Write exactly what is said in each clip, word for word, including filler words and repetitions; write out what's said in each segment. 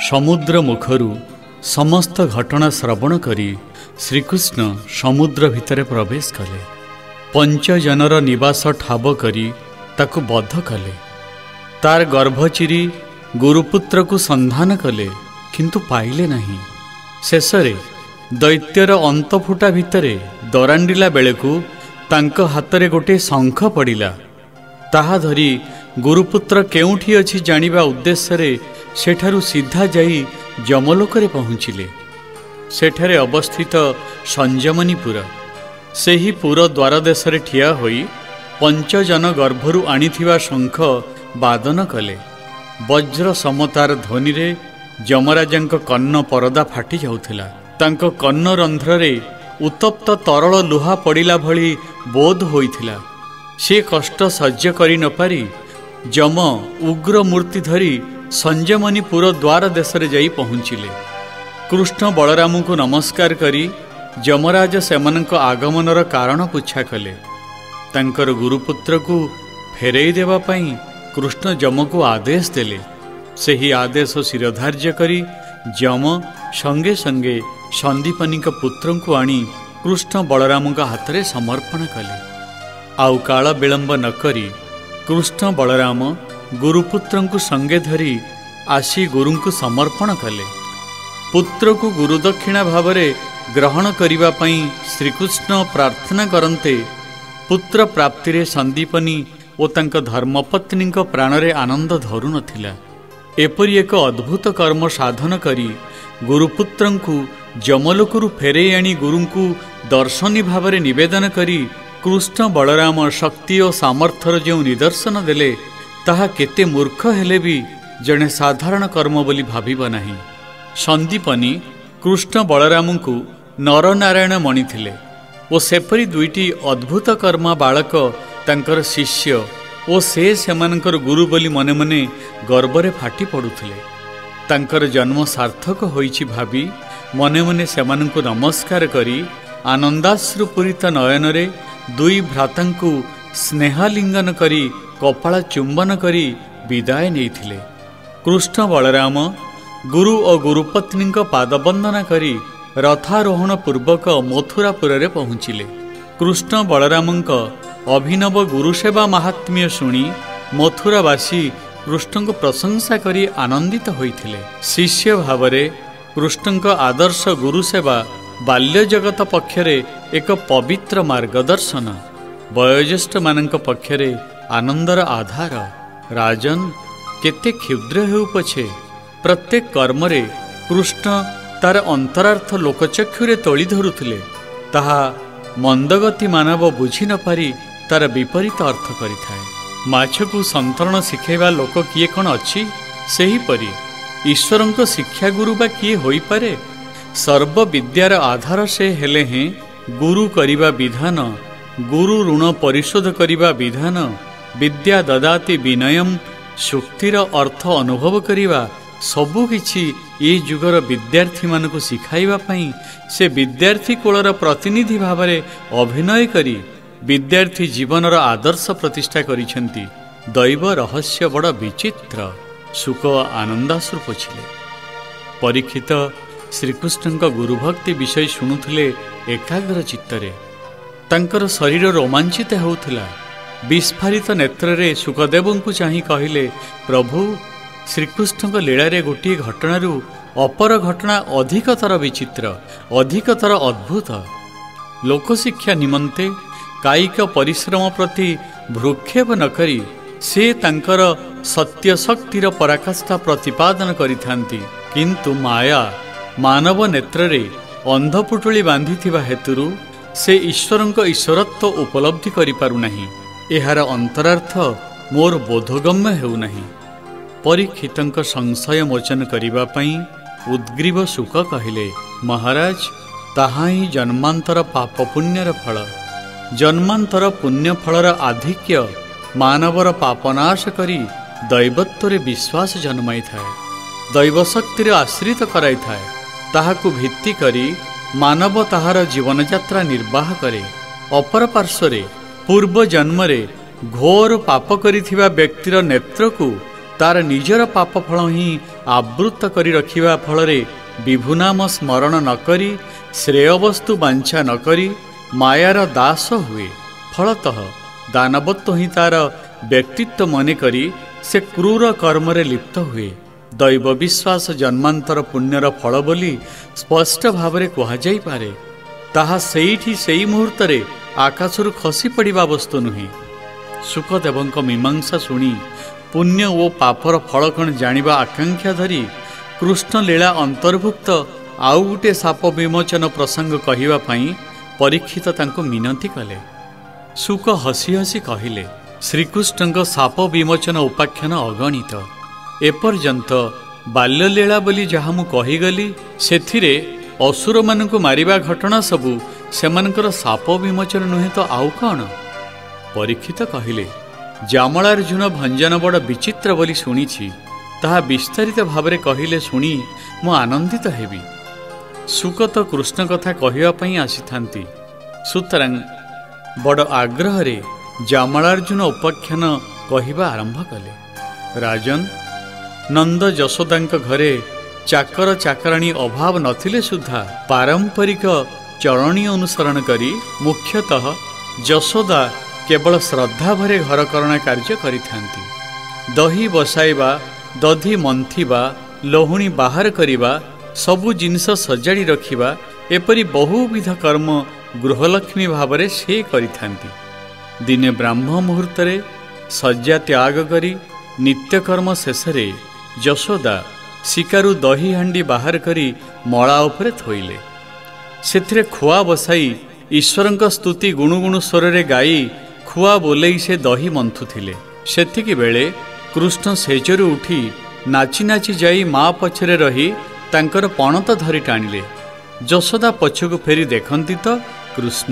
समुद्र मुखरू समस्त घटना श्रवण करी श्रीकृष्ण समुद्र भितर प्रवेश कले। पंचजनर निवास ठाब करी ताकु बद्ध कले। तार गर्भ चिरी गुरुपुत्र को संधान कले किंतु पाइले नहीं। शेषरे दैत्यर अंतफुटा भितरे दरांडिला बेलू तांको हातरे गोटे शंख पड़िला। ताहा धरी गुरुपुत्र केउठी अछि जानिबा उद्देश्य सेठारु सीधा जाई जमलोकरे पहुँचिले। सेठारे अवस्थित संजमनीपुर सेही पुर द्वार देशरे ठिया होई पंचजन गर्भरु आनिथिबा शंख वादन कले। वज्र समतार ध्वनि रे यमराजांक कन्न परदा फाटी जाउथिला। तांको कन्न रंध्ररे उत्तप्त तरल लुहा पड़िला भली बोध होइथिला। से कष्ट सह्य करि न पारी जम उग्र मूर्ति धरी संजमनीपुर द्वार देशरे जाई पहुँचिले। कृष्ण बलराम को नमस्कार करी यमराज सेमानंक आगमनर कारण पुछा कले। तांकर गुरुपुत्र को फेरई देवा पई कृष्ण जम को आदेश देले। सेही आदेश शिरधार्य करी जम संगे संगे संदीपनी पुत्र को आनी कृष्ण बलराम हाथ में समर्पण कले। आउ काल विलंब न करी कृष्ण बलराम गुरुपुत्र को संगे धरी आसी गुरु को समर्पण कले। पुत्र को गुरुदक्षिणा भाव ग्रहण करिबा पई श्रीकृष्ण प्रार्थना करन्ते पुत्र प्राप्ति रे संदीपनी और तांक धर्मपत्नी प्राणरे आनंद धरु नथिला। एपरि एक अद्भुत कर्म साधन करी गुरुपुत्र को जमलोकरू फेरे आनी गुरु को दर्शनी भाव निवेदन करी कृष्ण बलराम शक्ति और सामर्थ्यर जो निदर्शन देले ताहा केते मूर्ख हेले भी जड़े साधारण कर्म बोली भाविबा नाही। संदीपनी कृष्ण बलराम को नरनारायण मणिथिले और सेपरी दुईटी अद्भुत कर्मा बालक तांकर शिष्य और से सेमानकर गुरु बोली मने मने गर्वरे फाटी पड़ुथिले। तांकर जन्म सार्थक होईछि भावी मने मने सेमानंकु नमस्कार करी आनंदाश्रुपूरित नयनरे दुई भ्रातांकु स्नेहालिंगन करी कपाळ चुंबन करी विदाय नेइथिले। कृष्ण बलराम गुरु और गुरुपत्नी पादवंदना करी रथारोहण पूर्वक मथुरापुर रे पहुँचिले। कृष्ण बलराम अभिनव गुरुसेवा महात्म्य शुणी मथुरावासी कृष्ण को प्रशंसा करी आनंदित होइथिले। शिष्य भावरे कृष्ण को आदर्श गुरुसेवा बाल्य जगत पक्षरे एक पवित्र मार्गदर्शन वयोज्येष्ठ मानक पक्षरे आनंदर आधार। राजन केते क्षुद्र हेउ पछे प्रत्येक कर्मरे कृष्ण तार अंतरार्थ लोकचक्षुरे तोली धरुथिले। ताहा मंदगति मानव बुझी न पारी तार विपरीत अर्थ करिथाए। माछ को संतरण शिखेबा लोक किए कौन अच्छी सेही परी ईश्वरंक शिक्षा गुरु बा किए होई पारे। सर्व विद्यार आधार से हेले हैं गुरु करिबा विधान। गुरु ऋण परिशोध करिबा विधान। विद्या ददाति विनयम शुक्तिर अर्थ अनुभव करिबा सबु किछि ये जुगर विद्यार्थी मानकु शिखाइबा पई से विद्यार्थी कोलर प्रतिनिधि भावरे अभिनय करी विद्यार्थी जीवनर आदर्श प्रतिष्ठा करिसेंती। दैव रहस्य बड़ विचित्र सुख आनंदाश्रु पोछिले। परीक्षित श्रीकृष्ण गुरुभक्ति विषय शुणुथिले एकाग्र चित्तरे। तांकर शरीर रोमांचित होउथिला। विस्फारित नेत्ररे सुखदेव को चाही कहिले, प्रभु श्रीकृष्ण लीलारे गोटे घटनारू अपर घटना अधिकतर विचित्र अधिकतर अद्भुत। लोकशिक्षा निमंते कायिक परिश्रम प्रति भ्रूक्षेप न करी से तांकर सत्य शक्तिर पराकाष्ठा प्रतिपादन करिथांती। किंतु माया मानव नेत्ररे अंधपुटुली बांधिथिबा हेतुरु से ईश्वरंक ईश्वरत्व उपलब्धि करि पारु नाही। एहार अंतरार्थ मोर बोधगम्य हेउ नाही। परीक्षितंक संशय मोचन करिबा पई उद्ग्रीव सुख कहिले, महाराज ताहा ही जन्मांतर पाप पुण्यर फल। जन्मांतर पुण्य फलर आधिक्य मानवर पापनाश करी दैवत्वरे विश्वास जन्माई थाए। दैव शक्तिर आश्रित कराई थाए। ताहाकु भित्ति करी मानव ताहार जीवन यात्रा निर्वाह करे। अपर पार्श्वरे पूर्व जन्मरे घोर पाप करिथिबा व्यक्तिर नेत्र को तार निजर पाप फल ही आवृत करी रखिबा फलरे विभुनाम स्मरण नकरी श्रेयवस्तु बांछा नकरी मायार दास हुए। फलतः दानवत्व ही तार व्यक्तित्व मन करी से क्रूर कर्मरे लिप्त हुए। दैव विश्वास जन्मांतर पुण्यर फल बोली स्पष्ट भावरे कहा जाई पारे। ताहा सेईठी सेई मुहूर्त रे आकाशरु खसी पड़िबा वस्तु नुहे। सुखदेवଙ୍କ मीमांसा शुणी पुण्य ओ पापर फल कण जानिबा आकांक्षा धरी कृष्ण लीला अंतर्भुक्त आउ गुटे साप विमोचन प्रसंग कहिबा पई परीक्षित तांको मिनती कले। सुख हसी हसी कहिले, श्रीकृष्णଙ୍କ साप विमोचन उपाख्यान अगणित। एपर्यंत बाल्यलीला बोली जहाँ मु कहीगली सेथिरे असुर मानकु मारिबा घटना सबु सेमानकर साप विमोचन नुहे तो आउ कौन? परीक्षित कहिले, जामलार्जुन भंजन बड़ विचित्र बोली शुणिछि, ताहा विस्तारित भावरे कहिले शुणी मु आनंदित हेबी। सुक तो कृष्ण कथा कहिबा पई आसीथांती, सुतरां बड़ आग्रह रे जामलार्जुन उपाख्यान कहिबा आरंभ कले। राजन, नंद यशोदांक घरे चाकर चाकराणी अभाव नथिले सुद्धा पारंपरिक चरणी अनुसरण करी मुख्यतः यशोदा केवल श्रद्धा भरे घरकरणा कार्य करिथांती। दही बसाइबा, दधी मंथिबा, लहुणी बाहर करिबा, सबु जिनिस सजाड़ी रखिबा एपरी बहुविध कर्म गृहलक्ष्मी भावरे से करिथांती। दिने ब्राह्म मुहूर्त रे सज्जा त्याग करी नित्यकर्म शेषरे यशोदा शिकारु दही हांडी बाहर करी मळा उपरे थोइले। सेथिरे खुआ बसाई ईश्वरंक स्तुति गुणुगुणु स्वर रे गाई खुआ बोलेई से दही मंथुथिले। सेतिकी बेले कृष्ण सेजरु उठी नाची नाची जाई माँ पछरे रही तांकर पणत धरी टाणिले। यशोदा पछकु फेरी देखंती तो कृष्ण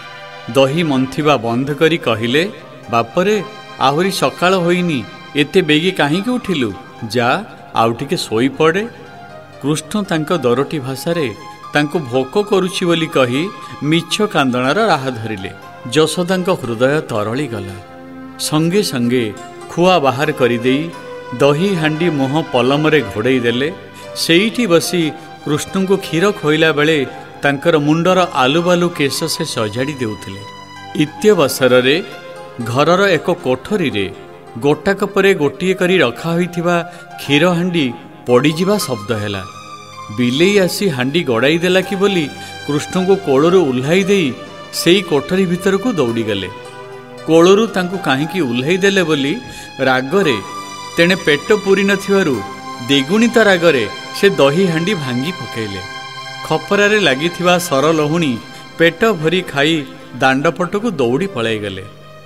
दही मंथिबा बंद करी कहिले, बापरे आहुरी सकाळ होइनी, एते बेगी काहींकि उठिलु, जा आउ टिके सोई पड़े। कृष्ण तांको दरटी भाषारे तांको भोक करुछि बोली कही मिछ कांदणार राह धरिले। यशोदांको हृदय तरली गला। संगे संगे खुआ बाहर करिदेई दही हांडी मुह पलमरे घोड़ई देले। सेईठी बसी कृष्ण को क्षीर खोइला बेले तांकर मुंडर आलुबालु केश से सजाड़ी देउथिले। इत्यवसर रे घरर एक कोठरी रे गोटाक परे गोटिए करी रखा होइथिबा क्षीर हांडी पड़ीजिबा शब्द हैला। बिलेई आसी हांडी गड़ाई देला कि बोली कृष्ण को कोलरू उल्हाई देई सेई कोठरी भीतर को दौड़ी गले। कोलरू तांको काहींकि उल्हाई देले बोली रागरे तेणे पेट पूरी नथिबारु द्विगुणित रागरे से दही हांडी भांगी पकेइले। खपरारे लागिथिबा सर लहुणी पेट भरी खाई दांडपटକୁ दौड़ी पलाई गले।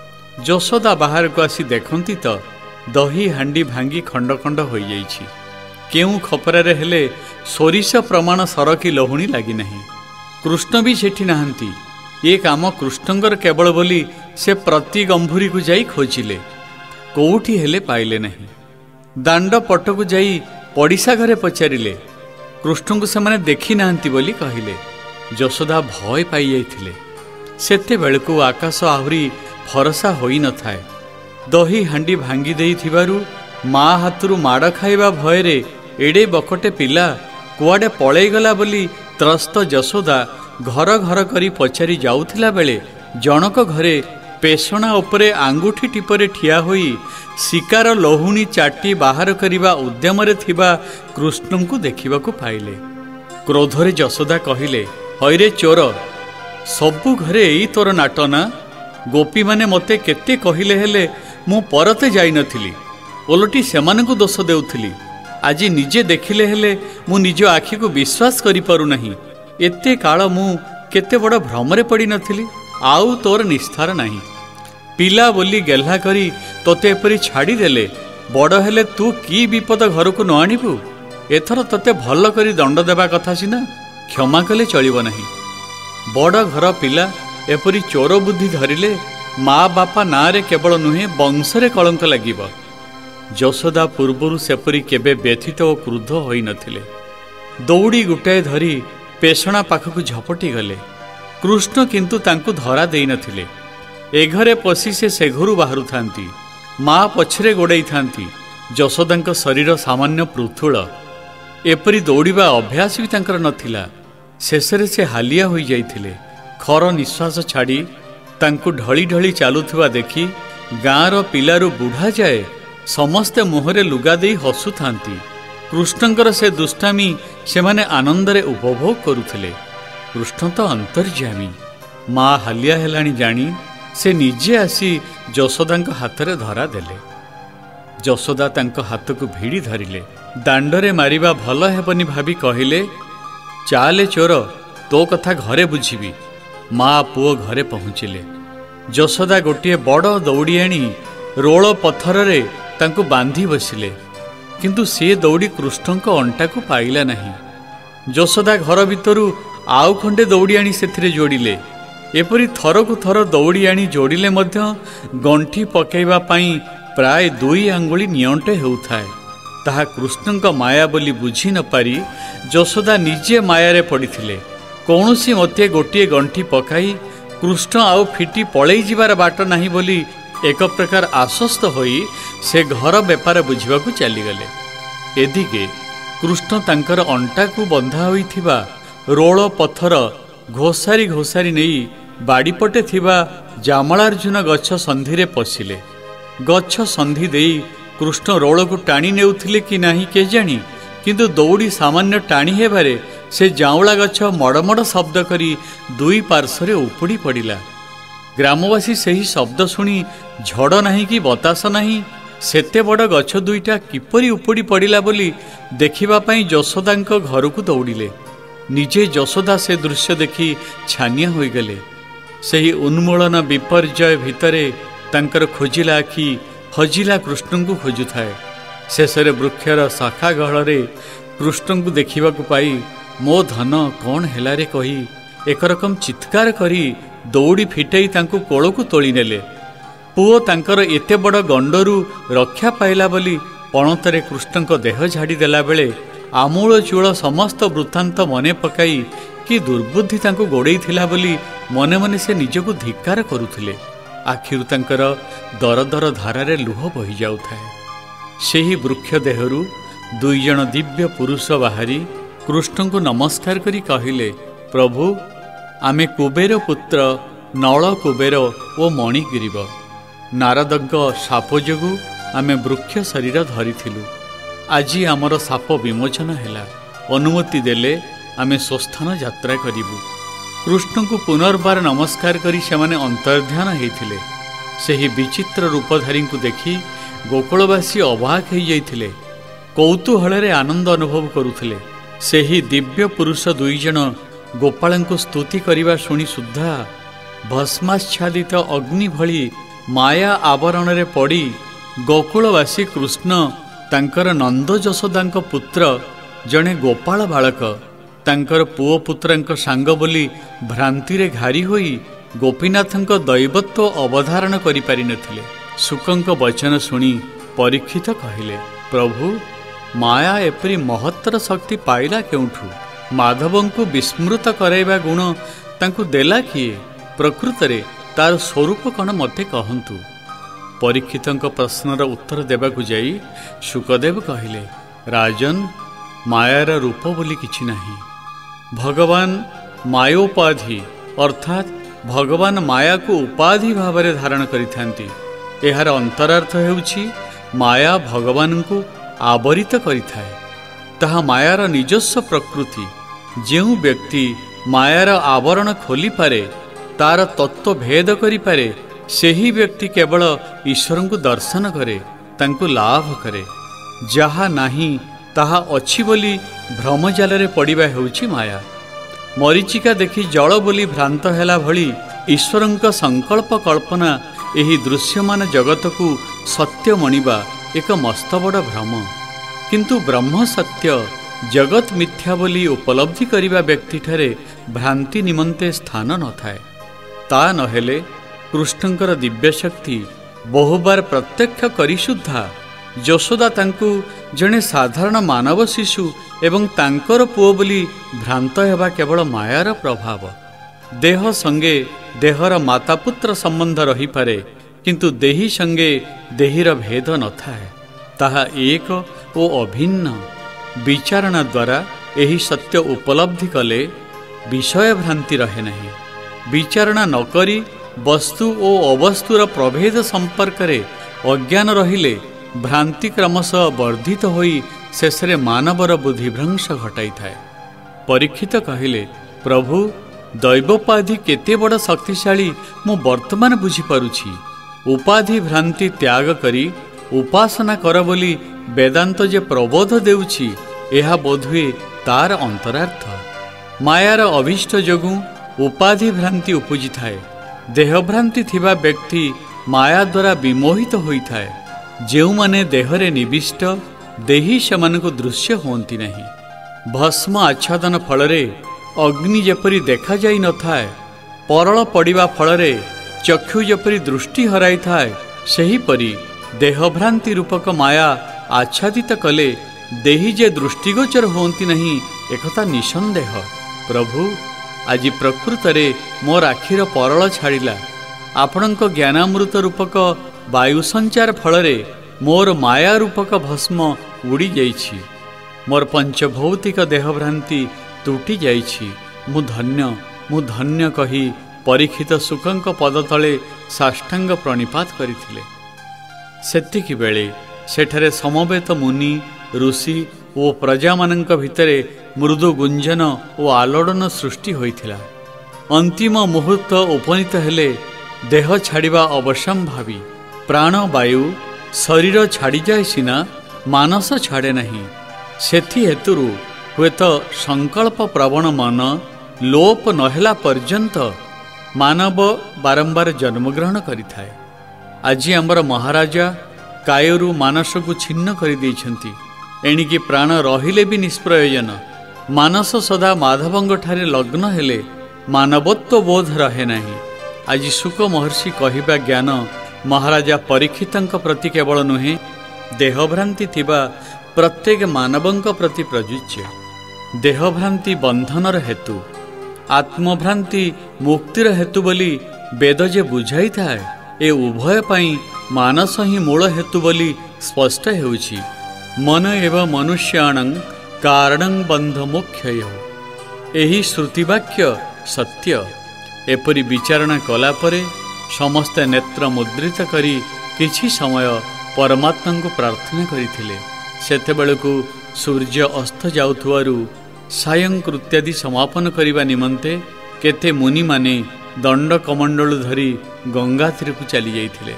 यशोदा बाहर को आसी देखंती तो दही हांडी भांगी खंड खंड हो जाइछि। केउ खपरारे हेले सोरिष प्रमाण सर की लहुणी लागी नहीं। कृष्ण भी सेठी नाहंती। ये काम कृष्णंकर केवल बोली से प्रति गंभूरी को जाई खोजिले, कोउठी हेले पाइले नहीं। दांड पटकु जाई पड़िसा घरे पचारिले, कृष्ण को से देखी नाहंती बोली कहिले। यशोदा भय पाई जाइथिले। सेते बेलकु आकाश आहुरी भरसा होई न थाए। दही हांडी भांगी देई थिबारु माँ हाथरू माड़ खाइबा भयरे एडे बकटे पिला कुआडे पळेई गला बोली त्रस्त यशोदा घर घर करी पचारि जाउथिला बेले जनक घरे पेषणा उपरे आंगुठी टिपरे ठिया होई शिकार लहुणी चाटी बाहर करिबा उद्यमरे थिबा कृष्ण को देखिबाकू पाइले। क्रोधरे यशोदा कहिले, हईरे चोर, सबु घरे एई तोर नाटना। गोपी माने मते केते कहिले हेले मु परते जाई नथिली, ओलटी सेमानकु दोष देउथिली। आज निजे देखिले हेले मु निज आखि को विश्वास करि पारु नहीं। एते काल मु केते बड़ भ्रमरे पड़ी नथिली, आउ तोर निस्तार नहीं। पिला बोली गेल्हा करी तोते एपरी छाड़ी देले, बड़ हेले तू की विपद घर को न आनिबु। एथर तोते भल करी दंड देबा कथा सिना, क्षमा कले चलिबो नहीं। बड़ घर पिला एपरी चोर बुद्धि धरिले माँ बापा नारे केवल नुहे वंशरे कलंक लागिब। यशोदा पूर्वरु सेपरी केबे व्यथित और क्रुद्ध होई नथिले। दौड़ी गुटाए धरी पेषणा पाखकु झपटी गले। कृष्ण किंतु तांकु धरा देई नथिले। ए घरे पसी से से घरु बाहरु थांती, माँ पछरे गोड़ाई थांती। ଯଶୋଦାଙ୍କ ଶରୀର ସାମାନ୍ୟ ପୃଥୁଳ। ଏପରି ଦୌଡ଼ିବା ଅଭ୍ୟାସ ବି ତାଙ୍କର ନଥିଲା। ଶେଷରେ ସେ ହାଲିଆ ହୋଇଯାଇଥିଲେ। ଖର ନିଶ୍ୱାସ ଛାଡ଼ି ତାଙ୍କୁ ଢଳି ଢଳି ଚାଲୁଥିବା ଦେଖି ଗାଁର ପିଲାରୁ ବୁଢ଼ା ଯାଏ ସମସ୍ତେ ମୁହଁରେ ଲୁଗା ଦେଇ ହସୁଥାନ୍ତି। କୃଷ୍ଣଙ୍କର ସେ ଦୁଷ୍ଟାମି ସେମାନେ ଆନନ୍ଦରେ ଉପଭୋଗ କରୁଥିଲେ। କୃଷ୍ଣ ତ ଅନ୍ତର୍ଯ୍ୟାମୀ। ମା ହାଲିଆ ହେଲାଣି ଜାଣି ସେ ନିଜେ ଆସି ଯଶୋଦାଙ୍କ ହାତରେ ଧରା ଦେଲେ। ଯଶୋଦା ତାଙ୍କ ହାତକୁ ଭିଡ଼ି ଧରିଲେ। ଦାଣ୍ଡରେ ମାରିବା ଭଲ ହେବନି ଭାବି କହିଲେ, ଚାଲେ ଚୋର, ତୋ କଥା ଘରେ ବୁଝିବି। ମା ପୁଅ ଘରେ ପହଞ୍ଚିଲେ। ଯଶୋଦା ଗୋଟିଏ ବଡ଼ ଦୌଡ଼ି ଆଣି ରୋଳ ପଥରରେ ତାଙ୍କୁ ବାନ୍ଧି ବସିଲେ। କିନ୍ତୁ ସେ ଦୌଡ଼ି କୃଷ୍ଣଙ୍କ ଅଣ୍ଟାକୁ ପାଇଲା ନାହିଁ। ଯଶୋଦା ଘର ଭିତରୁ ଆଉ ଖଣ୍ଡେ ଦୌଡ଼ି ଆଣି ସେଥିରେ ଯୋଡ଼ିଲେ। ଏପରି ଥରକୁ ଥର ଦୌଡ଼ି ଆଣି ଯୋଡ଼ିଲେ ମଧ୍ୟ ଗଣ୍ଠି ପକାଇବା ପାଇଁ ପ୍ରାୟ ଦୁଇ ଆଙ୍ଗୁଳି ନିଅଣ୍ଟ ହେଉଥାଏ। ତାହା କୃଷ୍ଣଙ୍କ ମାୟା ବୋଲି ବୁଝି ନପାରି ଯଶୋଦା ନିଜେ ମାୟାରେ ପଡ଼ିଥିଲେ। କୌଣସି ମତେ ଗୋଟିଏ ଗଣ୍ଠି ପକାଇ କୃଷ୍ଣ ଆଉ ଫିଟି ପଳେଇ ଯିବାର ବାଟ ନାହିଁ ବୋଲି ଏକ ପ୍ରକାର ଆଶ୍ୱସ୍ତ ହୋଇ ସେ ଘର ବେପାର ବୁଝିବାକୁ ଚାଲିଗଲେ। ଏଦିକେ କୃଷ୍ଣ ତାଙ୍କର ଅଣ୍ଟାକୁ ବନ୍ଧା ହୋଇଥିବା ରୋଳ ପଥର ଘୋଷାରି ଘୋଷାରି ନେଇ ବାଡ଼ିପଟେ ଥିବା ଜାମଳାର୍ଜୁନ ଗଛ ସନ୍ଧିରେ ପଶିଲେ। ଗଛ ସନ୍ଧି ଦେଇ କୃଷ୍ଣ ରୋଳକୁ ଟାଣି ନେଉଥିଲେ କି ନାହିଁ କେଜାଣି, କିନ୍ତୁ ଦୌଡ଼ି ସାମାନ୍ୟ ଟାଣି ହେବାରେ ସେ ଜାଉଁଳା ଗଛ ମଡ଼ମଡ଼ ଶବ୍ଦ କରି ଦୁଇ ପାର୍ଶ୍ୱରେ ଉପୁଡ଼ି ପଡ଼ିଲା। ଗ୍ରାମବାସୀ ସେହି ଶବ୍ଦ ଶୁଣି ଝଡ଼ ନାହିଁ କି ବତାସ ନାହିଁ ସେତେ ବଡ଼ ଗଛ ଦୁଇଟା କିପରି ଉପୁଡ଼ି ପଡ଼ିଲା ବୋଲି ଦେଖିବା ପାଇଁ ଯଶୋଦାଙ୍କ ଘରକୁ ଦୌଡ଼ିଲେ। ନିଜେ ଯଶୋଦା ସେ ଦୃଶ୍ୟ ଦେଖି ଛାନିଆ ହୋଇଗଲେ। ସେହି ଉନ୍ମୂଳନ ବିପର୍ଯ୍ୟୟ ଭିତରେ ତାଙ୍କର ଖୋଜିଲା ଆଖି ହଜିଲା କୃଷ୍ଣଙ୍କୁ ଖୋଜୁଥାଏ। ଶେଷରେ ବୃକ୍ଷର ଶାଖା ଗହଳରେ କୃଷ୍ଣଙ୍କୁ ଦେଖିବାକୁ ପାଇ ମୋ ଧନ କ'ଣ ହେଲାରେ କହି ଏକରକମ ଚିତ୍କାର କରି ଦୌଡ଼ି ଫିଟେଇ ତାଙ୍କୁ କୋଳକୁ ତୋଳି ନେଲେ। ପୁଅ ତାଙ୍କର ଏତେ ବଡ଼ ଗଣ୍ଡରୁ ରକ୍ଷା ପାଇଲା ବୋଲି ପଣତରେ କୃଷ୍ଣଙ୍କ ଦେହ ଝାଡ଼ି ଦେଲାବେଳେ ଆମୂଳ ଚୂଳ ସମସ୍ତ ବୃତ୍ତାନ୍ତ ମନେ ପକାଇ କି ଦୁର୍ବୁଦ୍ଧି ତାଙ୍କୁ ଗୋଡ଼େଇଥିଲା ବୋଲି ମନେ ମନେ ସେ ନିଜକୁ ଧିକ୍କାର କରୁଥିଲେ। ଆଖିରୁ ତାଙ୍କର ଦର ଦର ଧାରାରେ ଲୁହ ବହିଯାଉଥାଏ। ସେହି ବୃକ୍ଷ ଦେହରୁ ଦୁଇ ଜଣ ଦିବ୍ୟ ପୁରୁଷ ବାହାରି କୃଷ୍ଣଙ୍କୁ ନମସ୍କାର କରି କହିଲେ, ପ୍ରଭୁ, ଆମେ କୁବେର ପୁତ୍ର ନଳ କୁବେର ଓ ମଣିଗ୍ରୀବ। ନାରଦଙ୍କ ଶାପ ଯୋଗୁଁ ଆମେ ବୃକ୍ଷ ଶରୀର ଧରିଥିଲୁ। ଆଜି ଆମର ଶାପ ବିମୋଚନ ହେଲା। ଅନୁମତି ଦେଲେ ଆମେ ସ୍ୱସ୍ଥାନ ଯାତ୍ରା କରିବୁ। କୃଷ୍ଣଙ୍କୁ ପୁନର୍ବାର ନମସ୍କାର କରି ସେମାନେ ଅନ୍ତର୍ଧ୍ୟାନ ହୋଇଥିଲେ। ସେହି ବିଚିତ୍ର ରୂପଧାରୀଙ୍କୁ ଦେଖି ଗୋକୁଳବାସୀ ଅବାକ ହୋଇଯାଇଥିଲେ। କୌତୂହଳରେ ଆନନ୍ଦ ଅନୁଭବ କରୁଥିଲେ। ସେହି ଦିବ୍ୟ ପୁରୁଷ ଦୁଇ ଜଣ ଗୋପାଳଙ୍କୁ ସ୍ତୁତି କରିବା ଶୁଣି ସୁଦ୍ଧା ଭସ୍ମାଚ୍ଛାଦିତ ଅଗ୍ନି ଭଳି ମାୟା ଆବରଣରେ ପଡ଼ି ଗୋକୁଳବାସୀ କୃଷ୍ଣ ତାଙ୍କର ନନ୍ଦ ଯଶୋଦାଙ୍କ ପୁତ୍ର ଜଣେ ଗୋପାଳ ବାଳକ ତାଙ୍କର ପୁଅ ପୁତ୍ରଙ୍କ ସାଙ୍ଗ ବୋଲି ଭ୍ରାନ୍ତିରେ ଘାରି ହୋଇ ଗୋପୀନାଥଙ୍କ ଦୈବତ୍ୱ ଅବଧାରଣ କରିପାରିନଥିଲେ। ଶୁକଙ୍କ ବଚନ ଶୁଣି ପରୀକ୍ଷିତ କହିଲେ, ପ୍ରଭୁ, ମାୟା ଏପରି ମହତ୍ତର ଶକ୍ତି ପାଇଲା କେଉଁଠୁ? ମାଧବଙ୍କୁ ବିସ୍ମୃତ କରାଇବା ଗୁଣ ତାଙ୍କୁ ଦେଲା କିଏ? ପ୍ରକୃତରେ ତାର ସ୍ୱରୂପ କ'ଣ ମୋତେ କହନ୍ତୁ। ପରୀକ୍ଷିତଙ୍କ ପ୍ରଶ୍ନର ଉତ୍ତର ଦେବାକୁ ଯାଇ ଶୁକଦେବ କହିଲେ, ରାଜନ, ମାୟାର ରୂପ ବୋଲି କିଛି ନାହିଁ। ଭଗବାନ ମାୟୋପାଧି ଅର୍ଥାତ୍ ଭଗବାନ ମାୟାକୁ ଉପାଧି ଭାବରେ ଧାରଣ କରିଥାନ୍ତି। ଏହାର ଅନ୍ତରାର୍ଥ ହେଉଛି ମାୟା ଭଗବାନଙ୍କୁ ଆବରିତ କରିଥାଏ। ତାହା ମାୟାର ନିଜସ୍ୱ ପ୍ରକୃତି। ଯେଉଁ ବ୍ୟକ୍ତି ମାୟାର ଆବରଣ ଖୋଲିପାରେ, ତାର ତତ୍ତ୍ୱ ଭେଦ କରିପାରେ, ସେହି ବ୍ୟକ୍ତି କେବଳ ଈଶ୍ୱରଙ୍କୁ ଦର୍ଶନ କରେ, ତାଙ୍କୁ ଲାଭ କରେ। ଯାହା ନାହିଁ ତାହା ଅଛି ବୋଲି ଭ୍ରମଜାଲରେ ପଡ଼ିବା ହେଉଛି ମାୟା। ମରିଚିକା ଦେଖି ଜଳ ବୋଲି ଭ୍ରାନ୍ତ ହେଲା ଭଳି ଈଶ୍ୱରଙ୍କ ସଂକଳ୍ପ କଳ୍ପନା ଏହି ଦୃଶ୍ୟମାନ ଜଗତକୁ ସତ୍ୟ ମଣିବା ଏକ ମସ୍ତ ବଡ଼ ଭ୍ରମ। କିନ୍ତୁ ବ୍ରହ୍ମ ସତ୍ୟ, ଜଗତ ମିଥ୍ୟା ବୋଲି ଉପଲବ୍ଧି କରିବା ବ୍ୟକ୍ତିଠାରେ ଭ୍ରାନ୍ତି ନିମନ୍ତେ ସ୍ଥାନ ନଥାଏ। ତା ନହେଲେ କୃଷ୍ଣଙ୍କର ଦିବ୍ୟଶକ୍ତି ବହୁବାର ପ୍ରତ୍ୟକ୍ଷ କରି ସୁଦ୍ଧା ଯଶୋଦା ତାଙ୍କୁ ଜଣେ ସାଧାରଣ ମାନବ ଶିଶୁ ଏବଂ ତାଙ୍କର ପୁଅ ବୋଲି ଭ୍ରାନ୍ତ ହେବା କେବଳ ମାୟାର ପ୍ରଭାବ। ଦେହ ସଙ୍ଗେ ଦେହର ମାତାପୁତ୍ର ସମ୍ବନ୍ଧ ରହିପାରେ, କିନ୍ତୁ ଦେହୀ ସଙ୍ଗେ ଦେହୀର ଭେଦ ନଥାଏ। ତାହା ଏକ ଓ ଅଭିନ୍ନ। ବିଚାରଣା ଦ୍ୱାରା ଏହି ସତ୍ୟ ଉପଲବ୍ଧି କଲେ ବିଷୟ ଭ୍ରାନ୍ତି ରହେ ନାହିଁ। ବିଚାରଣା ନ କରି ବସ୍ତୁ ଓ ଅବସ୍ତୁର ପ୍ରଭେଦ ସମ୍ପର୍କରେ ଅଜ୍ଞାନ ରହିଲେ ଭ୍ରାନ୍ତି କ୍ରମଶଃ ବର୍ଦ୍ଧିତ ହୋଇ ଶେଷରେ ମାନବର ବୁଦ୍ଧିଭ୍ରଂଶ ଘଟାଇଥାଏ। ପରୀକ୍ଷିତ କହିଲେ, ପ୍ରଭୁ, ଦୈବୋପାଧି କେତେ ବଡ଼ ଶକ୍ତିଶାଳୀ ମୁଁ ବର୍ତ୍ତମାନ ବୁଝିପାରୁଛି। ଉପାଧି ଭ୍ରାନ୍ତି ତ୍ୟାଗ କରି ଉପାସନା କର ବୋଲି ବେଦାନ୍ତ ଯେ ପ୍ରବୋଧ ଦେଉଛି, ଏହା ବୋଧହୁଏ ତାର ଅନ୍ତରାର୍ଥ। ମାୟାର ଅଭିଷ୍ଟ ଯୋଗୁଁ ଉପାଧି ଭ୍ରାନ୍ତି ଉପୁଜିଥାଏ। ଦେହଭ୍ରାନ୍ତି ଥିବା ବ୍ୟକ୍ତି ମାୟା ଦ୍ୱାରା ବିମୋହିତ ହୋଇଥାଏ। ଯେଉଁମାନେ ଦେହରେ ନିବିଷ୍ଟ, ଦେହି ସେମାନଙ୍କୁ ଦୃଶ୍ୟ ହୁଅନ୍ତି ନାହିଁ। ଭସ୍ମ ଆଚ୍ଛାଦନ ଫଳରେ ଅଗ୍ନି ଯେପରି ଦେଖାଯାଇ ନଥାଏ, ପରଳ ପଡ଼ିବା ଫଳରେ ଚକ୍ଷୁ ଯେପରି ଦୃଷ୍ଟି ହରାଇଥାଏ, ସେହିପରି ଦେହଭ୍ରାନ୍ତି ରୂପକ ମାୟା ଆଚ୍ଛାଦିତ କଲେ ଦେହି ଯେ ଦୃଷ୍ଟିଗୋଚର ହୁଅନ୍ତି ନାହିଁ, ଏକଥା ନିଃସନ୍ଦେହ। ପ୍ରଭୁ, ଆଜି ପ୍ରକୃତରେ ମୋର ଆଖିର ପରଳ ଛାଡ଼ିଲା। ଆପଣଙ୍କ ଜ୍ଞାନାମୃତ ରୂପକ ବାୟୁ ସଞ୍ଚାର ଫଳରେ ମୋର ମାୟା ରୂପକ ଭସ୍ମ ଉଡ଼ିଯାଇଛି। ମୋର ପଞ୍ଚଭୌତିକ ଦେହଭ୍ରାନ୍ତି ତୁଟି ଯାଇଛି। ମୁଁ ଧନ୍ୟ, ମୁଁ ଧନ୍ୟ କହି ପରୀକ୍ଷିତ ଶୁକଙ୍କ ପଦତଳେ ସାଷ୍ଟାଙ୍ଗ ପ୍ରଣିପାତ କରିଥିଲେ। ସେତିକିବେଳେ ସେଠାରେ ସମବେତ ମୁନି, ଋଷି ଓ ପ୍ରଜାମାନଙ୍କ ଭିତରେ ମୃଦୁ ଗୁଞ୍ଜନ ଓ ଆଲୋଡ଼ନ ସୃଷ୍ଟି ହୋଇଥିଲା। ଅନ୍ତିମ ମୁହୂର୍ତ୍ତ ଉପନୀତ ହେଲେ ଦେହ ଛାଡ଼ିବା ଅବଶ୍ୟମ୍ଭାବୀ। ପ୍ରାଣବାୟୁ ଶରୀର ଛାଡ଼ିଯାଏ ସିନା, ମାନସ ଛାଡ଼େ ନାହିଁ। ସେଥିହେତୁରୁ ହୁଏତ ସଂକଳ୍ପ ପ୍ରବଣ ମନ ଲୋପ ନ ହେଲା ପର୍ଯ୍ୟନ୍ତ ମାନବ ବାରମ୍ବାର ଜନ୍ମଗ୍ରହଣ କରିଥାଏ। ଆଜି ଆମର ମହାରାଜା କାୟରୁ ମାନସକୁ ଛିନ୍ନ କରିଦେଇଛନ୍ତି। ଏଣିକି ପ୍ରାଣ ରହିଲେ ବି ନିଷ୍ପ୍ରୟୋଜନ। ମାନସ ସଦା ମାଧବଙ୍କଠାରେ ଲଗ୍ନ ହେଲେ ମାନବତ୍ୱ ବୋଧ ରହେ ନାହିଁ। ଆଜି ଶୁକ ମହର୍ଷି କହିବା ଜ୍ଞାନ ମହାରାଜା ପରୀକ୍ଷିତଙ୍କ ପ୍ରତି କେବଳ ନୁହେଁ, ଦେହଭ୍ରାନ୍ତି ଥିବା ପ୍ରତ୍ୟେକ ମାନବଙ୍କ ପ୍ରତି ପ୍ରଯୁଜ୍ୟ। ଦେହଭ୍ରାନ୍ତି ବନ୍ଧନର ହେତୁ, ଆତ୍ମଭ୍ରାନ୍ତି ମୁକ୍ତିର ହେତୁ ବୋଲି ବେଦ ଯେ ବୁଝାଇଥାଏ, ଏ ଉଭୟ ପାଇଁ ମାନସ ହିଁ ମୂଳ ହେତୁ ବୋଲି ସ୍ପଷ୍ଟ ହେଉଛି। ମନ ଏବ ମନୁଷ୍ୟାଣଂ କାରଣଂ ବନ୍ଧ ମୋକ୍ଷୟ। ଏହି ଶ୍ରୁତିବାକ୍ୟ ସତ୍ୟ। ଏପରି ବିଚାରଣା କଲା ପରେ ସମସ୍ତେ ନେତ୍ର ମୁଦ୍ରିତ କରି କିଛି ସମୟ ପରମାତ୍ମାଙ୍କୁ ପ୍ରାର୍ଥନା କରିଥିଲେ। ସେତେବେଳକୁ ସୂର୍ଯ୍ୟ ଅସ୍ତ ଯାଉଥିବାରୁ ସାୟଂ କୃତ୍ୟାଦି ସମାପନ କରିବା ନିମନ୍ତେ କେତେ ମୁନିମାନେ ଦଣ୍ଡ କମଣ୍ଡଳୁ ଧରି ଗଙ୍ଗା ତୀରକୁ ଚାଲି ଯାଇଥିଲେ।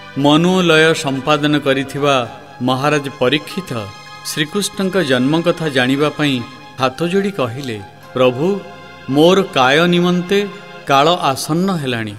ମନୋଲୟ ସମ୍ପାଦନ କରିଥିବା ମହାରାଜ ପରୀକ୍ଷିତ ଶ୍ରୀକୃଷ୍ଣଙ୍କ ଜନ୍ମ କଥା ଜାଣିବା ପାଇଁ ହାତ ଯୋଡ଼ି କହିଲେ, ପ୍ରଭୁ, ମୋର କାୟ ନିମନ୍ତେ କାଳ ଆସନ୍ନ ହେଲାଣି।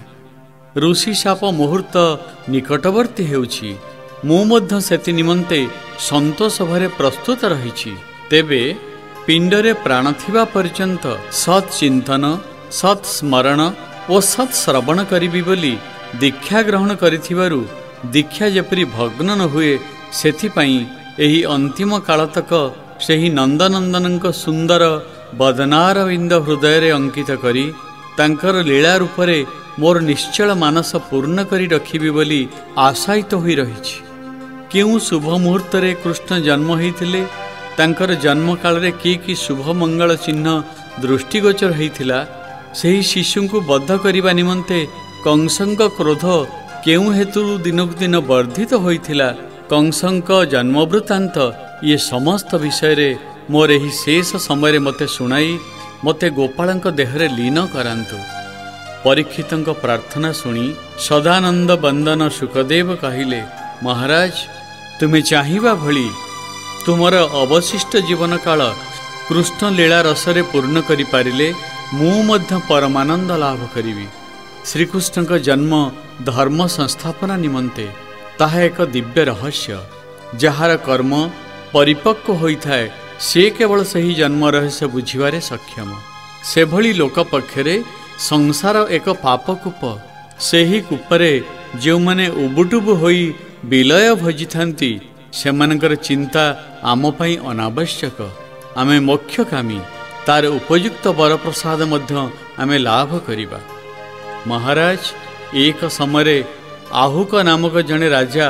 ଋଷି ସାପ ମୁହୂର୍ତ୍ତ ନିକଟବର୍ତ୍ତୀ ହେଉଛି। ମୁଁ ମଧ୍ୟ ସେଥି ନିମନ୍ତେ ସନ୍ତୋଷ ଭରେ ପ୍ରସ୍ତୁତ ରହିଛି। ତେବେ ପିଣ୍ଡରେ ପ୍ରାଣ ଥିବା ପର୍ଯ୍ୟନ୍ତ ସତ୍ ଚିନ୍ତନ, ସତ୍ ସ୍ମରଣ ଓ ସତ୍ ଶ୍ରବଣ କରିବି ବୋଲି ଦୀକ୍ଷା ଗ୍ରହଣ କରିଥିବାରୁ ଦୀକ୍ଷା ଯେପରି ଭଗ୍ନ ନ ହୁଏ, ସେଥିପାଇଁ ଏହି ଅନ୍ତିମ କାଳତକ ସେହି ନନ୍ଦନନ୍ଦନଙ୍କ ସୁନ୍ଦର ବଦନାରବିନ୍ଦ ହୃଦୟରେ ଅଙ୍କିତ କରି ତାଙ୍କର ଲୀଳା ରୂପରେ ମୋର ନିଶ୍ଚଳ ମାନସ ପୂର୍ଣ୍ଣ କରି ରଖିବି ବୋଲି ଆଶାୟିତ ହୋଇ ରହିଛି। କେଉଁ ଶୁଭ ମୁହୂର୍ତ୍ତରେ କୃଷ୍ଣ ଜନ୍ମ ହୋଇଥିଲେ, ତାଙ୍କର ଜନ୍ମ କାଳରେ କି କି ଶୁଭ ମଙ୍ଗଳ ଚିହ୍ନ ଦୃଷ୍ଟିଗୋଚର ହୋଇଥିଲା, ସେହି ଶିଶୁଙ୍କୁ ବଦ୍ଧ କରିବା ନିମନ୍ତେ କଂସଙ୍କ କ୍ରୋଧ କେଉଁ ହେତୁରୁ ଦିନକୁ ଦିନ ବର୍ଦ୍ଧିତ ହୋଇଥିଲା, କଂସଙ୍କ ଜନ୍ମବୃତ୍ତାନ୍ତ, ଇଏ ସମସ୍ତ ବିଷୟରେ ମୋର ଏହି ଶେଷ ସମୟରେ ମୋତେ ଶୁଣାଇ ମୋତେ ଗୋପାଳଙ୍କ ଦେହରେ ଲୀନ କରାନ୍ତୁ। ପରୀକ୍ଷିତଙ୍କ ପ୍ରାର୍ଥନା ଶୁଣି ସଦାନନ୍ଦ ବନ୍ଦନ ଶୁକଦେବ କହିଲେ, ମହାରାଜ, ତୁମେ ଚାହିଁବା ଭଳି ତୁମର ଅବଶିଷ୍ଟ ଜୀବନ କାଳ କୃଷ୍ଣ ଲୀଳା ରସରେ ପୂର୍ଣ୍ଣ କରିପାରିଲେ ମୁଁ ମଧ୍ୟ ପରମାନନ୍ଦ ଲାଭ କରିବି। ଶ୍ରୀକୃଷ୍ଣଙ୍କ ଜନ୍ମ ଧର୍ମ ସଂସ୍ଥାପନା ନିମନ୍ତେ ତାହା ଏକ ଦିବ୍ୟ ରହସ୍ୟ। ଯାହାର କର୍ମ ପରିପକ୍ୱ ହୋଇଥାଏ, ସେ କେବଳ ସେହି ଜନ୍ମ ରହସ୍ୟ ବୁଝିବାରେ ସକ୍ଷମ। ସେଭଳି ଲୋକ ପକ୍ଷରେ ସଂସାର ଏକ ପାପକୂପ। ସେହି କୂପରେ ଯେଉଁମାନେ ଉବୁଟୁବୁ ହୋଇ ବିଲୟ ଭୋଜିଥାନ୍ତି, ସେମାନଙ୍କର ଚିନ୍ତା ଆମ ପାଇଁ ଅନାବଶ୍ୟକ। ଆମେ ମୋକ୍ଷକାମୀ, ତାର ଉପଯୁକ୍ତ ବରପ୍ରସାଦ ମଧ୍ୟ ଆମେ ଲାଭ କରିବା। ମହାରାଜ, ଏକ ସମୟରେ ଆହୁକ ନାମକ ଜଣେ ରାଜା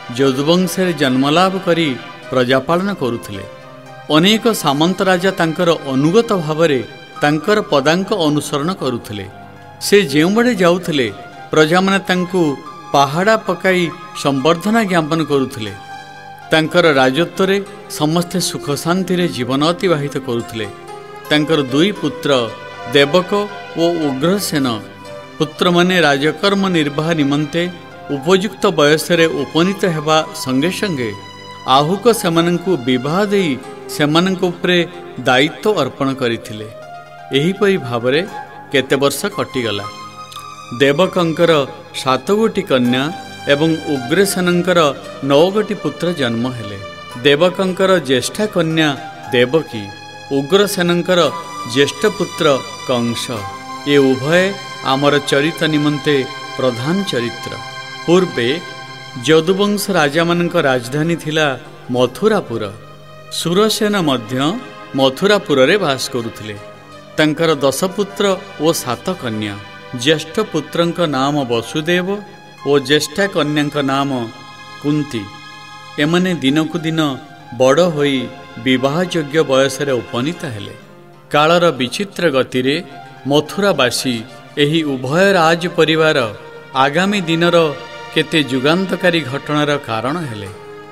ଯଦୁବଂଶରେ ଜନ୍ମଲାଭ କରି ପ୍ରଜାପାଳନ କରୁଥିଲେ। ଅନେକ ସାମନ୍ତ ରାଜା ତାଙ୍କର ଅନୁଗତ ଭାବରେ ତାଙ୍କର ପଦାଙ୍କ ଅନୁସରଣ କରୁଥିଲେ। ସେ ଯେଉଁଆଡ଼େ ଯାଉଥିଲେ ପ୍ରଜାମାନେ ତାଙ୍କୁ ପାହାଡ଼ା ପକାଇ ସମ୍ବର୍ଦ୍ଧନା ଜ୍ଞାପନ କରୁଥିଲେ। ତାଙ୍କର ରାଜତ୍ୱରେ ସମସ୍ତେ ସୁଖ ଶାନ୍ତିରେ ଜୀବନ ଅତିବାହିତ କରୁଥିଲେ। ତାଙ୍କର ଦୁଇ ପୁତ୍ର ଦେବକ ଓ ଉଗ୍ରସେନ ପୁତ୍ରମାନେ ରାଜକର୍ମ ନିର୍ବାହ ନିମନ୍ତେ ଉପଯୁକ୍ତ ବୟସରେ ଉପନୀତ ହେବା ସଙ୍ଗେ ସଙ୍ଗେ ଆହୁକ ସେମାନଙ୍କୁ ବିବାହ ଦେଇ ସେମାନଙ୍କ ଉପରେ ଦାୟିତ୍ୱ ଅର୍ପଣ କରିଥିଲେ। ଏହିପରି ଭାବରେ କେତେ ବର୍ଷ କଟିଗଲା। ଦେବକଙ୍କର ସାତ ଗୋଟି କନ୍ୟା ଏବଂ ଉଗ୍ରସେନଙ୍କର ନଅ ଗୋଟି ପୁତ୍ର ଜନ୍ମ ହେଲେ। ଦେବକଙ୍କର ଜ୍ୟେଷ୍ଠା କନ୍ୟା ଦେବକୀ, ଉଗ୍ରସେନଙ୍କର ଜ୍ୟେଷ୍ଠ ପୁତ୍ର କଂସ। ଏ ଉଭୟ ଆମର ଚରିତ୍ର ନିମନ୍ତେ ପ୍ରଧାନ ଚରିତ୍ର। ପୂର୍ବେ ଯଦୁବଂଶ ରାଜାମାନଙ୍କ ରାଜଧାନୀ ଥିଲା ମଥୁରାପୁର। ସୁରସେନ ମଧ୍ୟ ମଥୁରାପୁରରେ ବାସ କରୁଥିଲେ। ତାଙ୍କର ଦଶ ପୁତ୍ର ଓ ସାତ କନ୍ୟା। ଜ୍ୟେଷ୍ଠ ପୁତ୍ରଙ୍କ ନାମ ବସୁଦେବ ଓ ଜ୍ୟେଷ୍ଠା କନ୍ୟାଙ୍କ ନାମ କୁନ୍ତି। ଏମାନେ ଦିନକୁ ଦିନ ବଡ଼ ହୋଇ ବିବାହଯୋଗ୍ୟ ବୟସରେ ଉପନୀତ ହେଲେ। କାଳର ବିଚିତ୍ର ଗତିରେ ମଥୁରାବାସୀ ଏହି ଉଭୟ ରାଜ ପରିବାର ଆଗାମୀ ଦିନର କେତେ ଯୁଗାନ୍ତକାରୀ ଘଟଣାର କାରଣ ହେଲେ।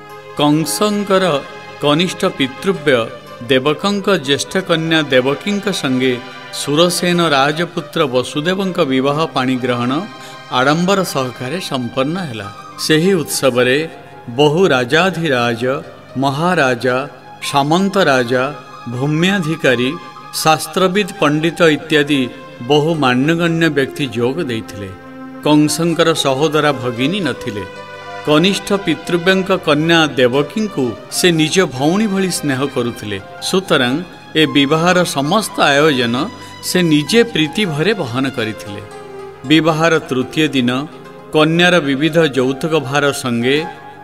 କଂସଙ୍କର କନିଷ୍ଠ ପିତୃବ୍ୟ ଦେବକଙ୍କ ଜ୍ୟେଷ୍ଠ କନ୍ୟା ଦେବକୀଙ୍କ ସଙ୍ଗେ ସୁରସେନ ରାଜପୁତ୍ର ବସୁଦେବଙ୍କ ବିବାହ ପାଣିଗ୍ରହଣ ଆଡ଼ମ୍ବର ସହକାରେ ସମ୍ପନ୍ନ ହେଲା। ସେହି ଉତ୍ସବରେ ବହୁ ରାଜାଧିରାଜ, ମହାରାଜା, ସାମନ୍ତ ରାଜା, ଭୂମ୍ୟାଧିକାରୀ, ଶାସ୍ତ୍ରବିଦ୍ ପଣ୍ଡିତ ଇତ୍ୟାଦି ବହୁ ମାନ୍ୟଗଣ୍ୟ ବ୍ୟକ୍ତି ଯୋଗ ଦେଇଥିଲେ। କଂସଙ୍କର ସହୋଦରା ଭଗିନୀ ନଥିଲେ। କନିଷ୍ଠ ପିତୃବ୍ୟଙ୍କ କନ୍ୟା ଦେବକୀଙ୍କୁ ସେ ନିଜ ଭଉଣୀ ଭଳି ସ୍ନେହ କରୁଥିଲେ। ସୁତରାଂ ଏ ବିବାହର ସମସ୍ତ ଆୟୋଜନ ସେ ନିଜେ ପ୍ରୀତି ଭରେ ବହନ କରିଥିଲେ। ବିବାହର ତୃତୀୟ ଦିନ କନ୍ୟାର ବିବିଧ ଯୌତୁକ ଭାର ସଙ୍ଗେ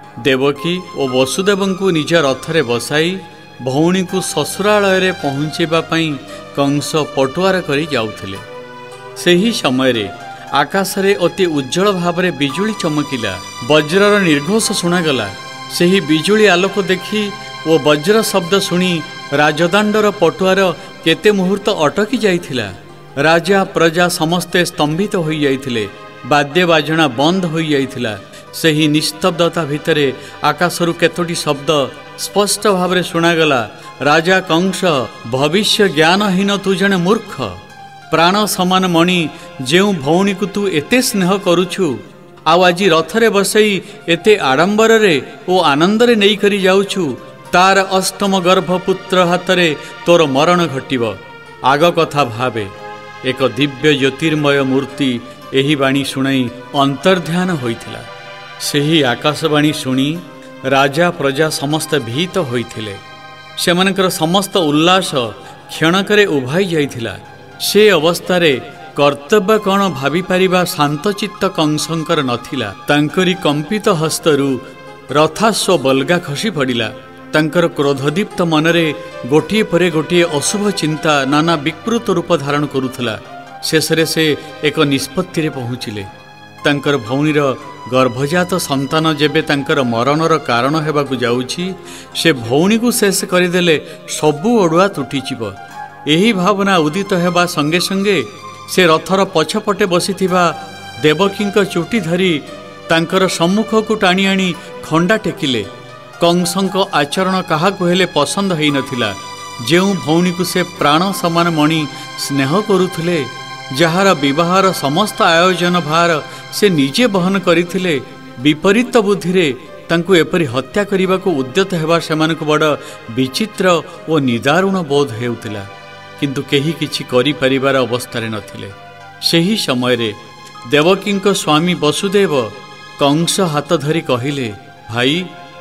ଦେବକୀ ଓ ବସୁଦେବଙ୍କୁ ନିଜ ରଥରେ ବସାଇ ଭଉଣୀକୁ ଶ୍ୱଶୁରାଳୟରେ ପହଞ୍ଚାଇବା ପାଇଁ କଂସ ପଟୁଆର କରି ଯାଉଥିଲେ। ସେହି ସମୟରେ ଆକାଶରେ ଅତି ଉଜ୍ଜଳ ଭାବରେ ବିଜୁଳି ଚମକିଲା। ବଜ୍ରର ନିର୍ଘୋଷ ଶୁଣାଗଲା। ସେହି ବିଜୁଳି ଆଲୋକ ଦେଖି ଓ ବଜ୍ର ଶବ୍ଦ ଶୁଣି ରାଜଦାଣ୍ଡର ପଟୁଆର କେତେ ମୁହୂର୍ତ୍ତ ଅଟକି ଯାଇଥିଲା। ରାଜା ପ୍ରଜା ସମସ୍ତେ ସ୍ତମ୍ଭିତ ହୋଇଯାଇଥିଲେ। ବାଦ୍ୟ ବାଜଣା ବନ୍ଦ ହୋଇଯାଇଥିଲା। ସେହି ନିସ୍ତବ୍ଧତା ଭିତରେ ଆକାଶରୁ କେତୋଟି ଶବ୍ଦ ସ୍ପଷ୍ଟ ଭାବରେ ଶୁଣାଗଲା। ରାଜା କଂସ, ଭବିଷ୍ୟ ଜ୍ଞାନହୀନ ତୁ ଜଣେ ମୂର୍ଖ। ପ୍ରାଣ ସମାନ ମଣି ଯେଉଁ ଭଉଣୀକୁ ତୁ ଏତେ ସ୍ନେହ କରୁଛୁ, ଆଉ ଆଜି ରଥରେ ବସାଇ ଏତେ ଆଡ଼ମ୍ବରରେ ଓ ଆନନ୍ଦରେ ନେଇକରି ଯାଉଛୁ, ତାର ଅଷ୍ଟମ ଗର୍ଭପୁତ୍ର ହାତରେ ତୋର ମରଣ ଘଟିବ। ଆଗ କଥା ଭାବେ। ଏକ ଦିବ୍ୟ ଜ୍ୟୋତିର୍ମୟ ମୂର୍ତ୍ତି ଏହି ବାଣୀ ଶୁଣାଇ ଅନ୍ତର୍ଧ୍ୟାନ ହୋଇଥିଲା। ସେହି ଆକାଶବାଣୀ ଶୁଣି ରାଜା ପ୍ରଜା ସମସ୍ତେ ଭୀତ ହୋଇଥିଲେ। ସେମାନଙ୍କର ସମସ୍ତ ଉଲ୍ଲାସ କ୍ଷଣକରେ ଉଭାଇ ଯାଇଥିଲା। ସେ ଅବସ୍ଥାରେ କର୍ତ୍ତବ୍ୟ କ'ଣ ଭାବିପାରିବା ଶାନ୍ତଚିତ୍ତ କଂସଙ୍କର ନଥିଲା। ତାଙ୍କରି କମ୍ପିତ ହସ୍ତରୁ ରଥାଶ୍ୱ ବଲ୍ଗା ଖସି ପଡ଼ିଲା। ତାଙ୍କର କ୍ରୋଧଦୀପ୍ତ ମନରେ ଗୋଟିଏ ପରେ ଗୋଟିଏ ଅଶୁଭ ଚିନ୍ତା ନାନା ବିକୃତ ରୂପ ଧାରଣ କରୁଥିଲା। ଶେଷରେ ସେ ଏକ ନିଷ୍ପତ୍ତିରେ ପହଞ୍ଚିଲେ। ତାଙ୍କର ଭଉଣୀର ଗର୍ଭଜାତ ସନ୍ତାନ ଯେବେ ତାଙ୍କର ମରଣର କାରଣ ହେବାକୁ ଯାଉଛି, ସେ ଭଉଣୀକୁ ଶେଷ କରିଦେଲେ ସବୁ ଅଡ଼ୁଆ ତୁଟିଯିବ। ଏହି ଭାବନା ଉଦିତ ହେବା ସଙ୍ଗେ ସଙ୍ଗେ ସେ ରଥର ପଛପଟେ ବସିଥିବା ଦେବକୀଙ୍କ ଚୁଟି ଧରି ତାଙ୍କର ସମ୍ମୁଖକୁ ଟାଣି ଆଣି ଖଣ୍ଡା ଟେକିଲେ। କଂସଙ୍କ ଆଚରଣ କାହାକୁ ହେଲେ ପସନ୍ଦ ହୋଇନଥିଲା। ଯେଉଁ ଭଉଣୀକୁ ସେ ପ୍ରାଣ ସମାନ ମଣି ସ୍ନେହ କରୁଥିଲେ, ଯାହାର ବିବାହର ସମସ୍ତ ଆୟୋଜନ ଭାର ସେ ନିଜେ ବହନ କରିଥିଲେ, ବିପରୀତ ବୁଦ୍ଧିରେ ତାଙ୍କୁ ଏପରି ହତ୍ୟା କରିବାକୁ ଉଦ୍ୟତ ହେବା ସେମାନଙ୍କୁ ବଡ଼ ବିଚିତ୍ର ଓ ନିଦାରୁଣ ବୋଧ ହେଉଥିଲା। କିନ୍ତୁ କେହି କିଛି କରିପାରିବାର ଅବସ୍ଥାରେ ନଥିଲେ। ସେହି ସମୟରେ ଦେବକୀଙ୍କ ସ୍ୱାମୀ ବସୁଦେବ କଂସ ହାତ ଧରି କହିଲେ, ଭାଇ,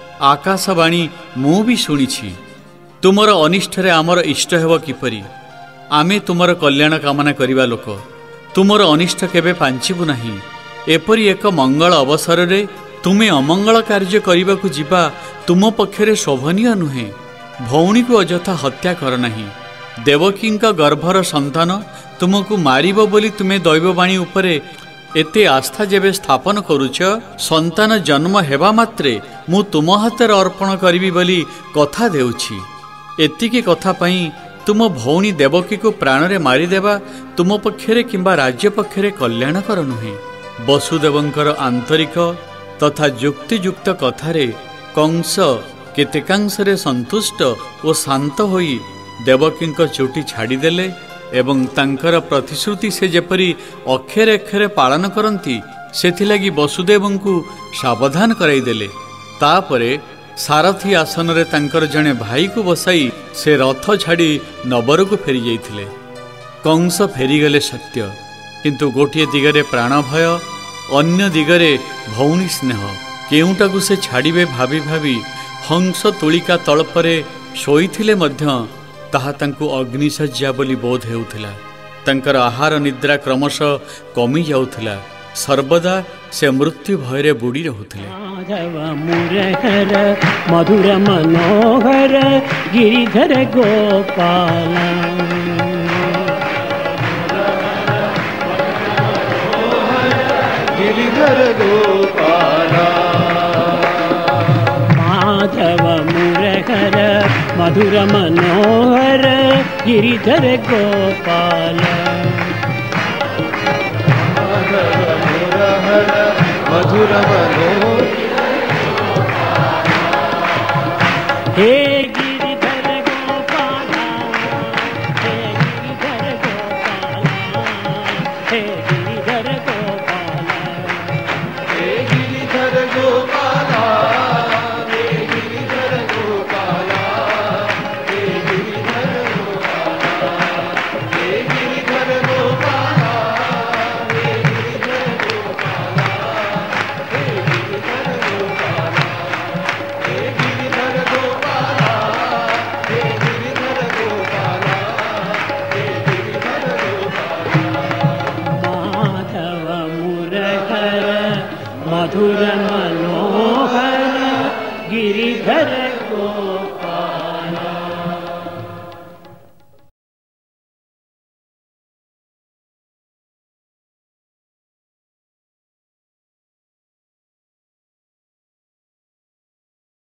ଆକାଶବାଣୀ ମୁଁ ବି ଶୁଣିଛି। ତୁମର ଅନିଷ୍ଟରେ ଆମର ଇଷ୍ଟ ହେବ କିପରି? ଆମେ ତୁମର କଲ୍ୟାଣ କାମନା କରିବା ଲୋକ। ତୁମର ଅନିଷ୍ଟ କେବେ ପାଞ୍ଚିବୁ ନାହିଁ। ଏପରି ଏକ ମଙ୍ଗଳ ଅବସରରେ ତୁମେ ଅମଙ୍ଗଳ କାର୍ଯ୍ୟ କରିବାକୁ ଯିବା ତୁମ ପକ୍ଷରେ ଶୋଭନୀୟ ନୁହେଁ। ଭଉଣୀକୁ ଅଯଥା ହତ୍ୟା କର ନାହିଁ। ଦେବକୀଙ୍କ ଗର୍ଭର ସନ୍ତାନ ତୁମକୁ ମାରିବ ବୋଲି ତୁମେ ଦୈବବାଣୀ ଉପରେ एते आस्था जेबे स्थापन करुच संतान जन्म हेबा मात्रे मु तुम हाथर अर्पण करी बोली कथा देउछि। एतिकी कथा पई तुम भौणी देवकी को प्राण रे मारिदेवा तुम पक्षरे किंबा राज्य पक्षरे कल्याणकर नुहे। वसुदेवंकर आंतरिक तथा युक्तियुक्त कथारे कंस केतेकांशरे संतुष्ट और शांत होई देवकींक चुटी छाड़ीदेले एवं तांकर प्रतिश्रुति से जेपरी अक्षरे अक्षरे पालन करती सेथिलागी वसुदेवंकु सावधान कराइदेले। तापरे सारथी आसन रे तांकर जणे भाई को बसाई से रथ छाड़ी नबर को फेरी जाइथिले। कंस फेरीगले सत्य, किंतु गोटे दिगरे प्राण भय अन्य दिगरे भौणी स्नेह। केउटाकू से छाड़िबे भाभी भाभी हंस तुलिका तलपरे शोइथिले मध्य ताहा तांकु अग्निशज्या बोली बोध हेउथिला। तांकर आहार निद्रा क्रमश कमी जाउथिला। सर्वदा से मृत्यु भयरे बुड़ी रहुथिले। माधव मुरहर मधुर मनोहर गिरिधर गोपाल गिरिधर गोपाल। माधव मुरहर मधुर मनोहर गिरिधर गोपाल। मधुर मनोहर हे गिरिधर गोपाल हे गिरिधर गोपाल हे गिरिधर गोपाल हे गिरिधर गोपाल हे गिरिधर गोपाल हे गिरिधर गोपाल हे गिरिधर गोपाल हे गिरिधर गोपाल हे गिरिधर गोपाल हे गिरिधर गोपाल हे गिरिधर गोपाल हे गिरिधर गोपाल। माधव मुरहर मधुर